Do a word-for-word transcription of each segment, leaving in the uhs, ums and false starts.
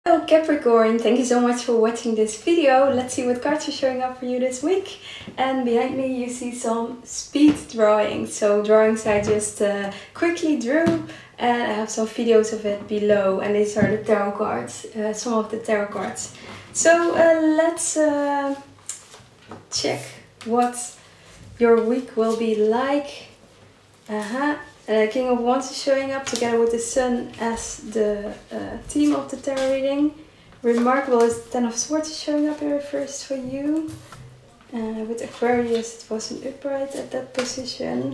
Hello Capricorn, thank you so much for watching this video. Let's see what cards are showing up for you this week. And behind me you see some speed drawing. So drawings I just uh, quickly drew, and I have some videos of it below. And these are the tarot cards, uh, some of the tarot cards. So uh, let's uh, check what your week will be like. Uh-huh. Uh, King of Wands is showing up together with the Sun as the uh, theme of the tarot reading. Remarkable is the Ten of Swords is showing up in reverse for you. Uh, with Aquarius it was an upright at that position.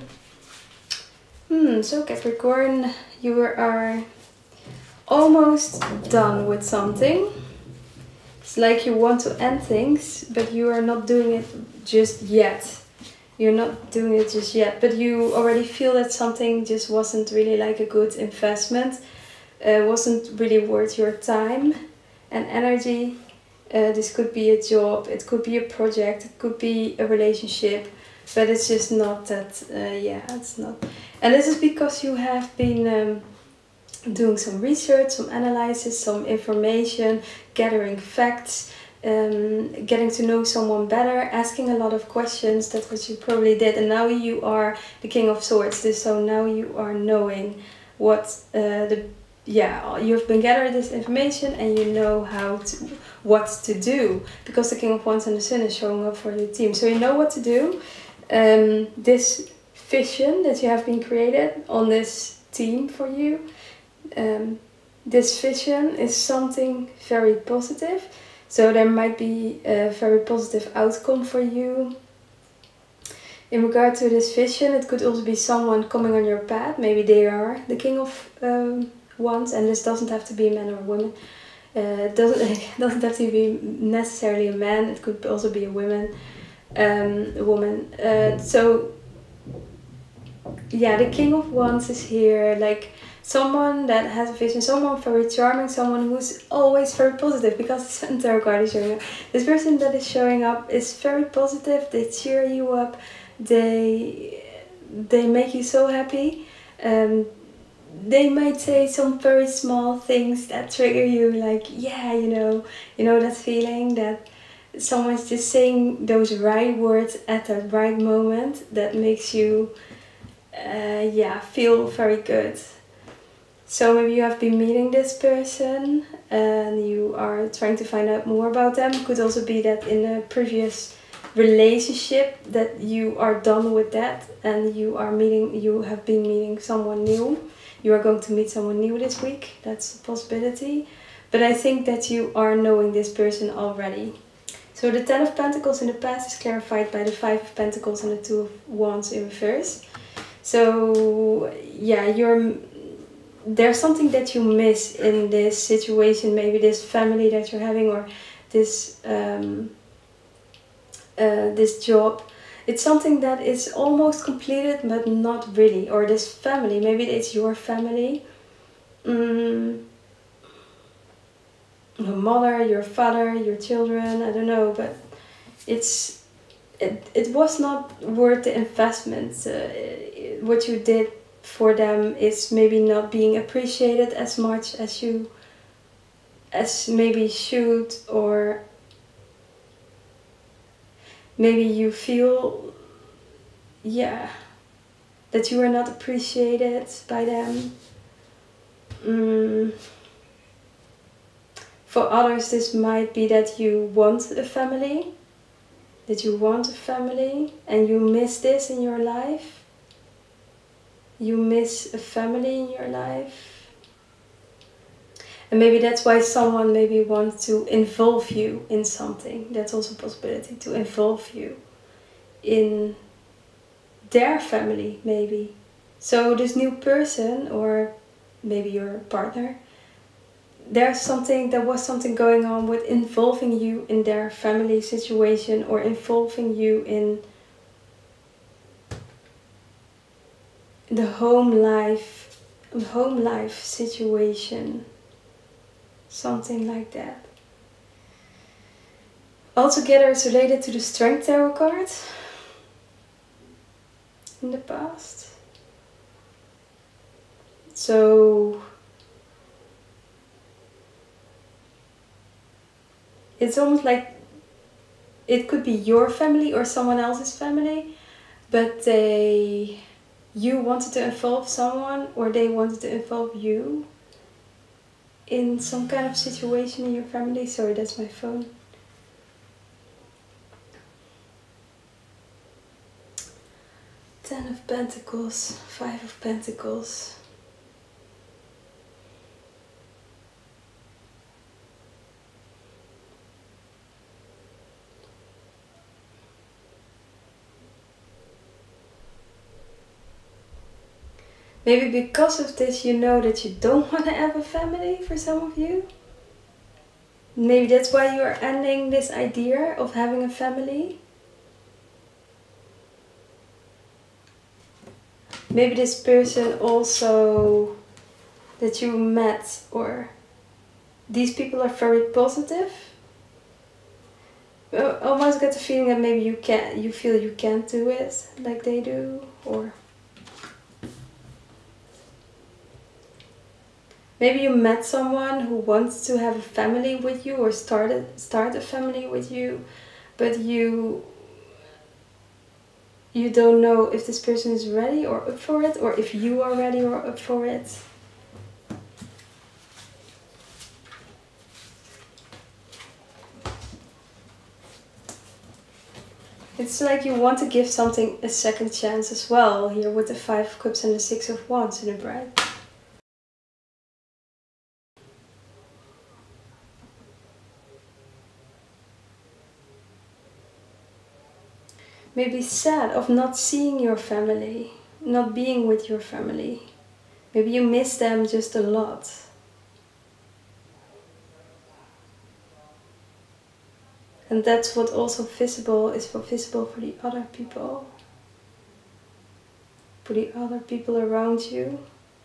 Hmm, so Capricorn, you are almost done with something. It's like you want to end things, but you are not doing it just yet. You're not doing it just yet, but you already feel that something just wasn't really like a good investment, uh, wasn't really worth your time and energy. Uh, this could be a job, it could be a project, it could be a relationship, but it's just not that, uh, yeah, it's not. And this is because you have been um, doing some research, some analysis, some information, gathering facts, Um, getting to know someone better, asking a lot of questions. That's what you probably did, and now you are the King of Swords. So now you are knowing what uh, the yeah you've been gathering this information, and you know how to what to do, because the King of Wands and the Sun is showing up for your team. So you know what to do. Um, this vision that you have been created on this team for you. Um, this vision is something very positive. So there might be a very positive outcome for you. In regard to this vision, it could also be someone coming on your path. Maybe they are the King of um, Wands, and this doesn't have to be a man or a woman. Uh, it doesn't, it doesn't have to be necessarily a man. It could also be a woman. Um, a woman. Uh, so yeah, the King of Wands is here. Like, someone that has a vision, someone very charming, someone who's always very positive, because the Sun tarot card is showing up. This person that is showing up is very positive. They cheer you up. They they make you so happy. Um, they might say some very small things that trigger you, like, yeah, you know, you know that feeling that someone's just saying those right words at the right moment that makes you, uh, yeah, feel very good. So maybe you have been meeting this person and you are trying to find out more about them. It could also be that in a previous relationship that you are done with that and you are meeting, you have been meeting someone new. You are going to meet someone new this week. That's a possibility. But I think that you are knowing this person already. So the Ten of Pentacles in the past is clarified by the Five of Pentacles and the Two of Wands in reverse. So yeah, you're... there's something that you miss in this situation, maybe this family that you're having, or this um, uh, this job. It's something that is almost completed but not really, or this family, maybe it's your family, mm, your mother, your father, your children, I don't know, but it's it, it was not worth the investment. Uh, what you did for them is maybe not being appreciated as much as you as maybe should, or maybe you feel, yeah, that you are not appreciated by them. Mm. For others this might be that you want a family, that you want a family and you miss this in your life. You miss a family in your life. And maybe that's why someone maybe wants to involve you in something. That's also a possibility, to involve you in their family, maybe. So this new person, or maybe your partner, there's something, there was something going on with involving you in their family situation, or involving you in the home life, home life situation, something like that. Altogether, it's related to the Strength Tarot card in the past. So it's almost like it could be your family or someone else's family, but they, you wanted to involve someone or they wanted to involve you in some kind of situation in your family. Sorry, that's my phone. Ten of Pentacles, Five of Pentacles. Maybe because of this you know that you don't want to have a family for some of you. Maybe that's why you are ending this idea of having a family. Maybe this person also that you met, or these people are very positive. I almost get the feeling that maybe you can't, you feel you can't do it like they do, or maybe you met someone who wants to have a family with you or started start a family with you, but you you don't know if this person is ready or up for it, or if you are ready or up for it. It's like you want to give something a second chance as well, here with the Five of Cups and the Six of Wands in the bride. Maybe sad of not seeing your family, not being with your family. Maybe you miss them just a lot. And that's what also visible is for visible for the other people. For the other people around you.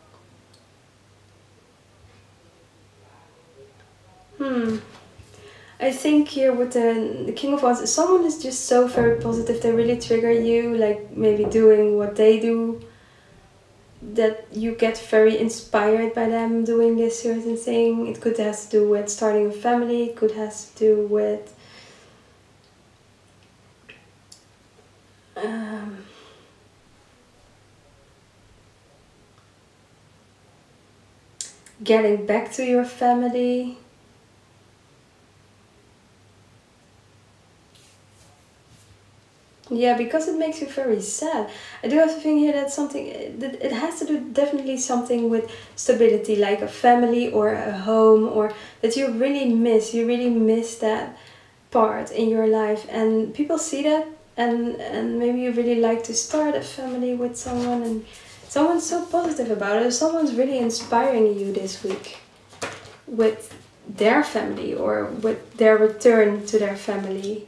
Hmm. I think here with the, the King of Wands, someone is just so very positive, they really trigger you, like maybe doing what they do, that you get very inspired by them doing this certain thing. It could have to do with starting a family, it could have to do with um, getting back to your family. Yeah, because it makes you very sad. I do have a thing here that something, that it has to do definitely something with stability, like a family or a home, or that you really miss, you really miss that part in your life. And people see that, and, and maybe you really like to start a family with someone, and someone's so positive about it, someone's really inspiring you this week with their family or with their return to their family.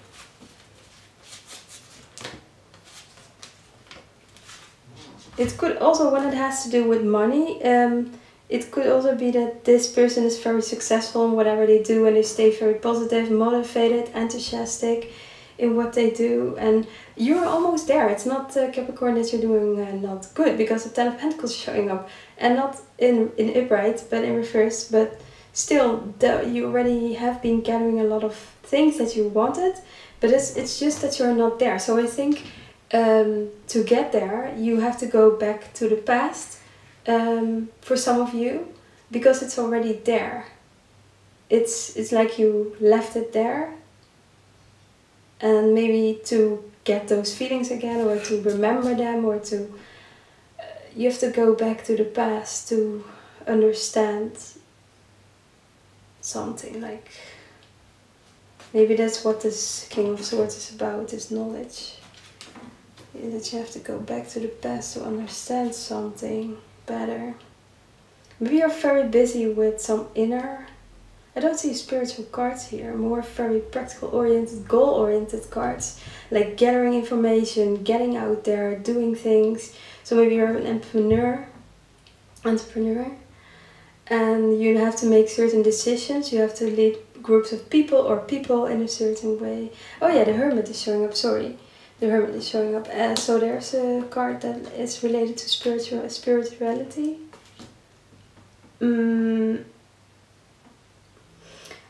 It could also, when it has to do with money, um, it could also be that this person is very successful in whatever they do and they stay very positive, motivated, enthusiastic in what they do, and you're almost there. It's not uh, Capricorn that you're doing uh, not good, because the Ten of Pentacles is showing up, and not in, in upright but in reverse, but still the, you already have been gathering a lot of things that you wanted, but it's, it's just that you're not there. So I think Um, to get there, you have to go back to the past, um, for some of you, because it's already there. It's, it's like you left it there, and maybe to get those feelings again, or to remember them, or to, uh, you have to go back to the past to understand something, like, maybe that's what this King of Swords is about, is knowledge. That you have to go back to the past to understand something better. Maybe you're very busy with some inner, I don't see spiritual cards here, more very practical oriented, goal oriented cards, like gathering information, getting out there, doing things. So maybe you're an entrepreneur, entrepreneur, and you have to make certain decisions, you have to lead groups of people or people in a certain way. Oh yeah, the Hermit is showing up, sorry. The Hermit is showing up. Uh, so there's a card that is related to spiritual spirituality. Mm,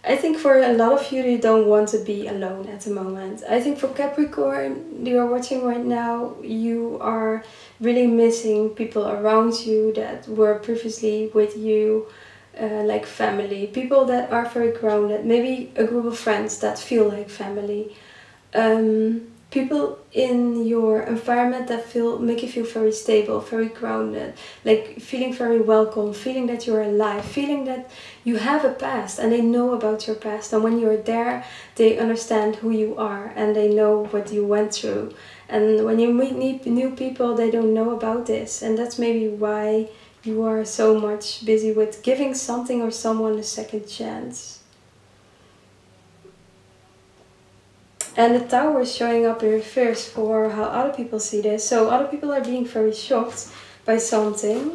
I think for a lot of you, you don't want to be alone at the moment. I think for Capricorn, you are watching right now, you are really missing people around you that were previously with you, uh, like family. People that are very grounded, maybe a group of friends that feel like family. Um, people in your environment that feel make you feel very stable, very grounded, like feeling very welcome, feeling that you're alive, feeling that you have a past and they know about your past, and when you're there they understand who you are and they know what you went through. And when you meet new people, they don't know about this, and that's maybe why you are so much busy with giving something or someone a second chance. And the Tower is showing up in reverse for how other people see this. So other people are being very shocked by something.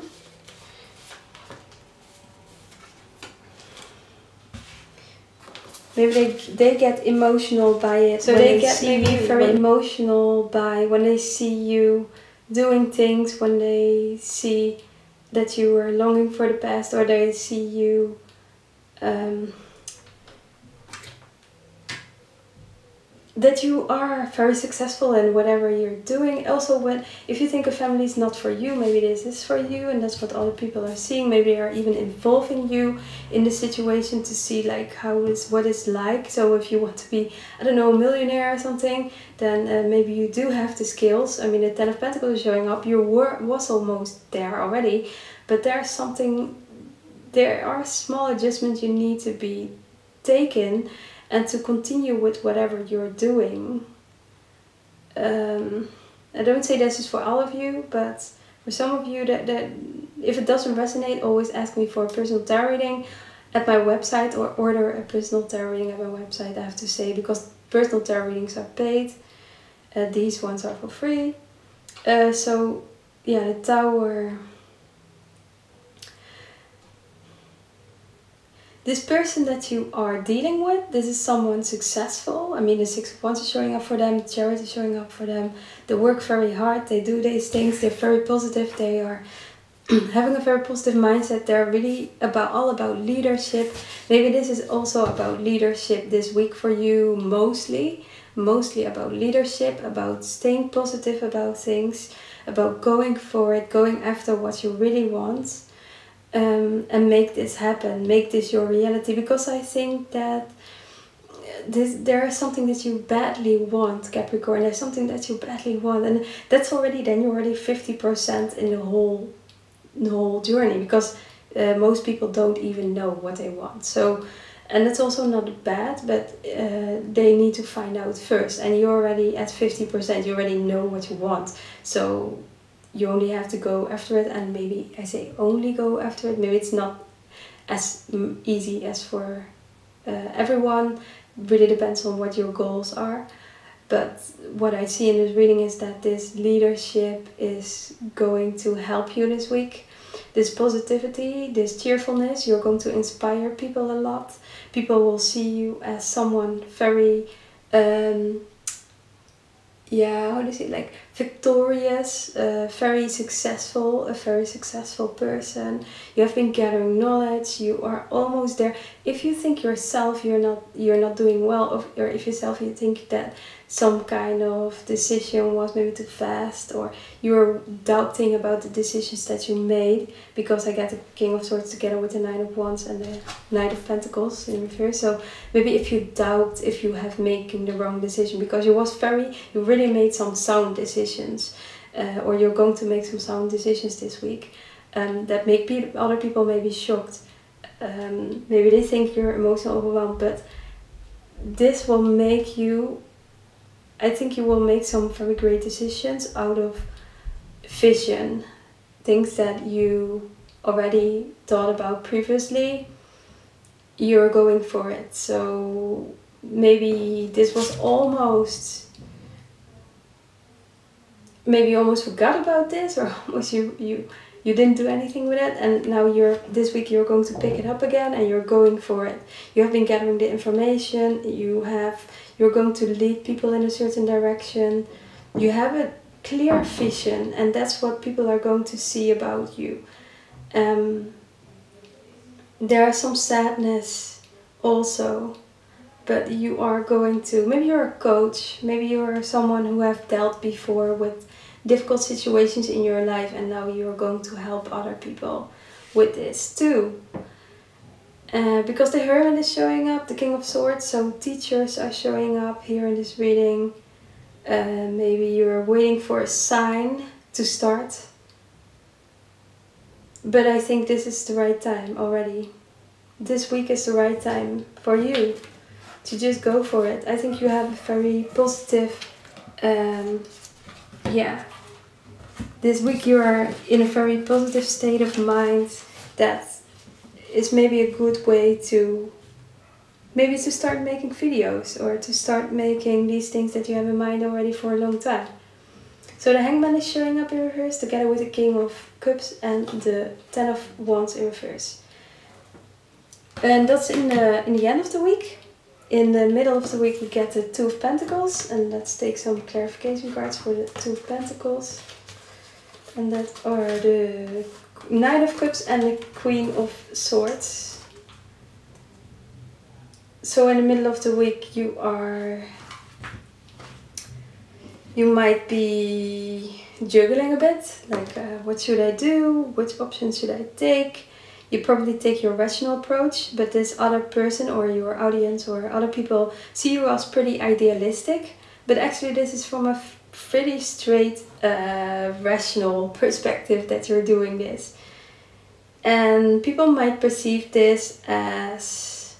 Maybe they, they get emotional by it. So they, they get maybe very emotional by when they see you doing things, when they see that you are longing for the past, or they see you um, that you are very successful in whatever you're doing. Also, when if you think a family is not for you, maybe this is for you, and that's what other people are seeing. Maybe they are even involving you in the situation to see like how is what it's like. So if you want to be, I don't know, a millionaire or something, then uh, maybe you do have the skills. I mean, the Ten of Pentacles is showing up. You were was almost there already, but there's something. There are small adjustments you need to be taken, and to continue with whatever you're doing. Um, I don't say this is for all of you, but for some of you, that, that if it doesn't resonate, always ask me for a personal tarot reading at my website, or order a personal tarot reading at my website, I have to say, because personal tarot readings are paid. Uh, these ones are for free. Uh, so yeah, the Tower. This person that you are dealing with, this is someone successful. I mean, the Six of Wands is showing up for them, the Chariot is showing up for them. They work very hard, they do these things, they're very positive, they are having a very positive mindset. They're really about all about leadership. Maybe this is also about leadership this week for you, mostly. Mostly about leadership, about staying positive about things, about going for it, going after what you really want. Um, and make this happen, make this your reality, because I think that this, there is something that you badly want, Capricorn. There's something that you badly want, and that's already, then you're already fifty percent in the whole, the whole journey, because uh, most people don't even know what they want. So, and it's also not bad, but uh, they need to find out first, and you're already at fifty percent, you already know what you want. So you only have to go after it, and maybe I say only go after it. Maybe it's not as easy as for uh, everyone. It really depends on what your goals are. But what I see in this reading is that this leadership is going to help you this week. This positivity, this cheerfulness, you're going to inspire people a lot. People will see you as someone very um, yeah, how do you say it? Like victorious, uh, very successful, a very successful person. You have been gathering knowledge. You are almost there. If you think yourself you're not you're not doing well, or if yourself you think that some kind of decision was maybe too fast, or you're doubting about the decisions that you made, because I get the King of Swords together with the Nine of Wands and the Knight of Pentacles in reverse. So maybe if you doubt if you have making the wrong decision, because you was very, you really made some sound decisions, uh, or you're going to make some sound decisions this week, um, that make pe other people maybe shocked. Um, maybe they think you're emotional overwhelmed, but this will make you, I think you will make some very great decisions out of vision. Things that you already thought about previously, you're going for it. So maybe this was almost, maybe you almost forgot about this, or almost you, you, you didn't do anything with it, and now you're, this week you're going to pick it up again and you're going for it. You have been gathering the information, you have, you're going to lead people in a certain direction. You have a clear vision, and that's what people are going to see about you. Um, there are some sadness also, but you are going to, maybe you're a coach, maybe you're someone who have dealt before with difficult situations in your life, and now you're going to help other people with this too. Uh, because the Hermit is showing up, the King of Swords, so teachers are showing up here in this reading. Uh, maybe you're waiting for a sign to start. But I think this is the right time already. This week is the right time for you to just go for it. I think you have a very positive, um, yeah. This week you are in a very positive state of mind that is maybe a good way to, maybe to start making videos or to start making these things that you have in mind already for a long time. So the Hangman is showing up in reverse together with the King of Cups and the Ten of Wands in reverse. And that's in the, in the end of the week. In the middle of the week we get the Two of Pentacles, and let's take some clarification cards for the Two of Pentacles. And that are the Nine of Cups and the Queen of Swords. So in the middle of the week you are, you might be juggling a bit, like uh, what should I do, which options should I take. You probably take your rational approach, but this other person or your audience or other people see you as pretty idealistic. But actually this is from a pretty straight uh, rational perspective that you're doing this. And people might perceive this as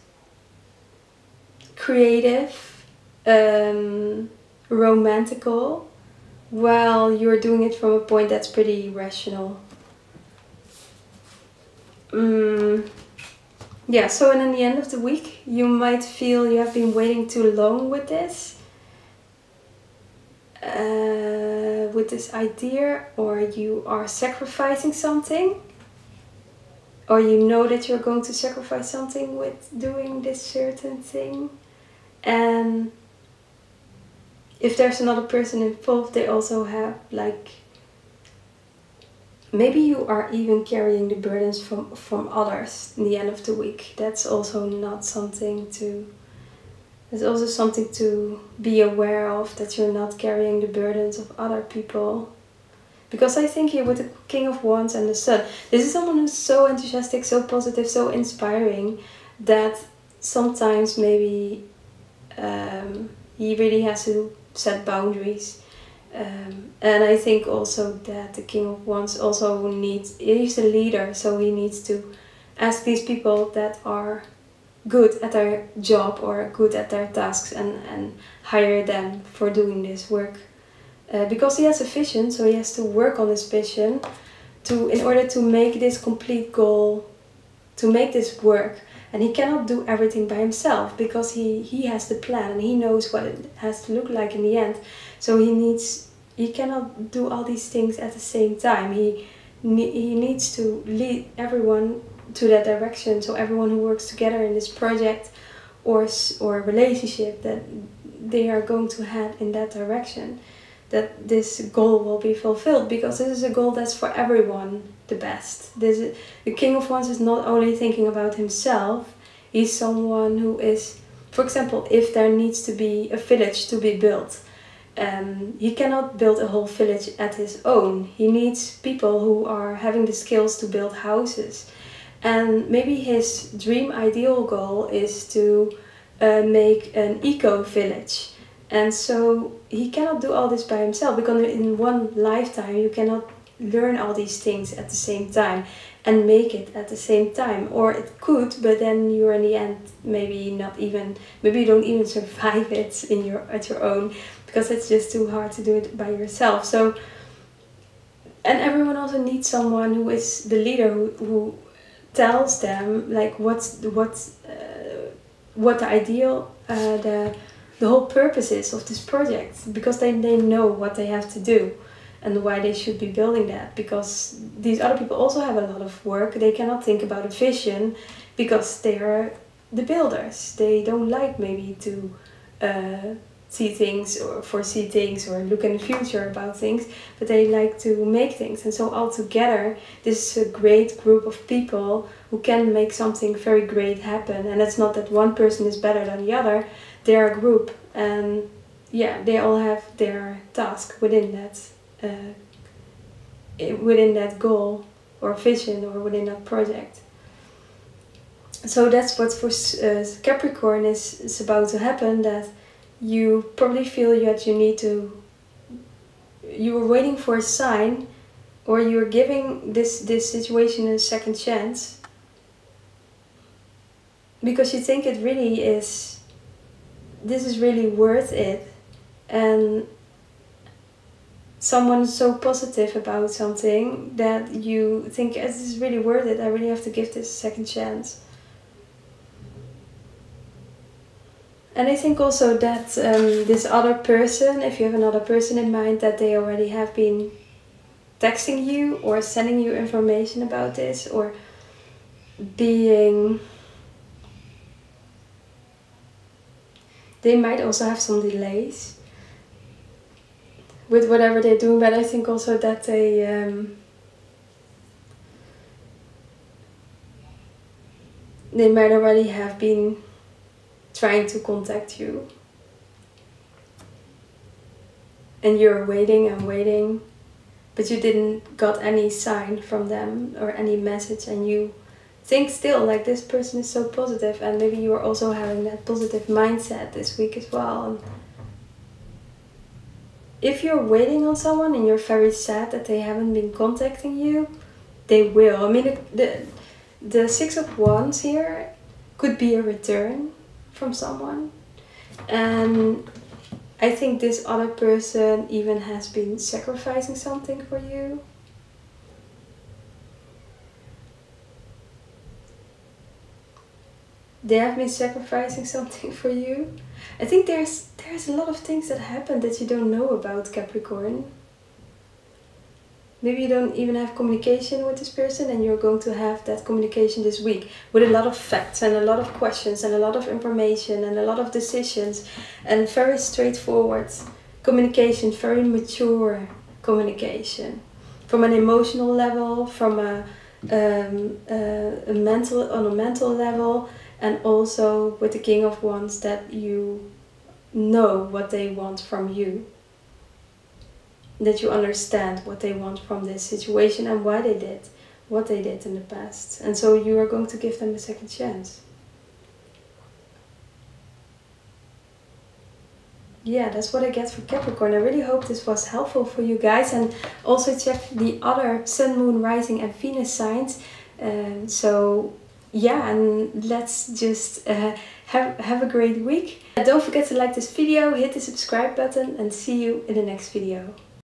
creative, um, romantical, while you're doing it from a point that's pretty rational. Um, yeah, so and in the end of the week you might feel you have been waiting too long with this. Uh, with this idea, or you are sacrificing something, or you know that you're going to sacrifice something with doing this certain thing. And if there's another person involved, they also have, like, maybe you are even carrying the burdens from, from others in the end of the week. That's also not something to, it's also something to be aware of, that you're not carrying the burdens of other people. Because I think here with the King of Wands and the Sun, this is someone who's so enthusiastic, so positive, so inspiring, that sometimes maybe um, he really has to set boundaries. Um, and I think also that the King of Wands also needs, he's a leader, so he needs to ask these people that are good at their job or good at their tasks and, and hire them for doing this work. Uh, because he has a vision, so he has to work on his vision to, in order to make this complete goal, to make this work. And he cannot do everything by himself, because he, he has the plan and he knows what it has to look like in the end. So he needs, he cannot do all these things at the same time. He, he needs to lead everyone to that direction, so everyone who works together in this project or, or relationship, that they are going to head in that direction, that this goal will be fulfilled, because this is a goal that's for everyone the best. This is, the King of Wands is not only thinking about himself, he's someone who is, for example, if there needs to be a village to be built, um, he cannot build a whole village at his own. He needs people who are having the skills to build houses. And maybe his dream ideal goal is to uh, make an eco-village. And so he cannot do all this by himself, because in one lifetime you cannot learn all these things at the same time and make it at the same time. Or it could, but then you're in the end maybe not even, maybe you don't even survive it in your, at your own, because it's just too hard to do it by yourself. So, and everyone also needs someone who is the leader, who, who tells them like what's what uh, what the ideal uh, the the whole purpose is of this project, because they, they know what they have to do and why they should be building that, because these other people also have a lot of work. They cannot think about a vision because they are the builders. They don't like maybe to uh, see things or foresee things or look in the future about things, but they like to make things. And so all together, this is a great group of people who can make something very great happen. And it's not that one person is better than the other, they're a group, and yeah, they all have their task within that uh, within that goal or vision or within that project. So that's what for uh, Capricorn is, is about to happen, that you probably feel that you need to, you were waiting for a sign, or you're giving this, this situation a second chance because you think it really is, this is really worth it, and someone's so positive about something that you think, this is really worth it, I really have to give this a second chance. And I think also that um, this other person, if you have another person in mind, that they already have been texting you or sending you information about this, or being, they might also have some delays with whatever they're doing, but I think also that they um, they might already have been trying to contact you, and you're waiting and waiting, but you didn't got any sign from them or any message, and you think still like this person is so positive, and maybe you are also having that positive mindset this week as well. And if you're waiting on someone and you're very sad that they haven't been contacting you, they will. I mean, the, the, the Six of Wands here could be a return from someone. And I think this other person even has been sacrificing something for you. They have been sacrificing something for you. I think there's there's a lot of things that happen that you don't know about, Capricorn. Maybe you don't even have communication with this person, and you're going to have that communication this week with a lot of facts and a lot of questions and a lot of information and a lot of decisions, and very straightforward communication, very mature communication, from an emotional level, from a, um, a, a mental on a mental level. And also with the King of Wands, that you know what they want from you. That you understand what they want from this situation and why they did what they did in the past. And so you are going to give them a second chance. Yeah, that's what I get for Capricorn. I really hope this was helpful for you guys. And also check the other Sun, Moon, Rising and Venus signs. Um, so... yeah, and let's just uh, have, have a great week. Don't forget to like this video, hit the subscribe button, and see you in the next video.